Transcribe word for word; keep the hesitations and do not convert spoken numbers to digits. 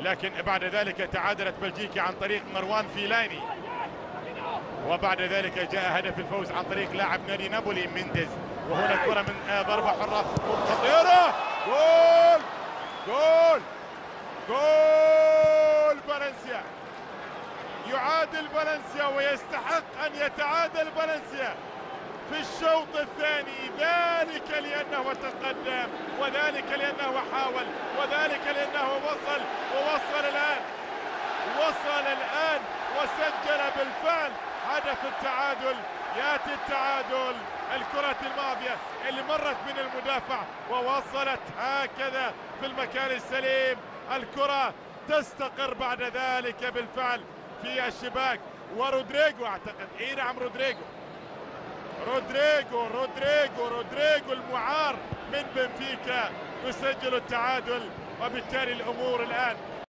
لكن بعد ذلك تعادلت بلجيكا عن طريق مروان فيلاني، وبعد ذلك جاء هدف الفوز عن طريق لاعب نادي نابولي مينديز. وهنا كرة من ضربة حرة خطيرة، جول جول جول فالنسيا، يعادل فالنسيا ويستحق أن يتعادل فالنسيا في الشوط الثاني، ذلك لأنه تقدم، وذلك لأنه حاول، وذلك لأنه وصل، ووصل الآن، وصل الآن وسجل بالفعل هدف التعادل. ياتي التعادل، الكرة الماضية اللي مرت من المدافع ووصلت هكذا في المكان السليم، الكرة تستقر بعد ذلك بالفعل في الشباك، ورودريجو اعتقد، اي نعم رودريجو رودريجو رودريجو رودريجو المعار من بنفيكا يسجل التعادل، وبالتالي الامور الان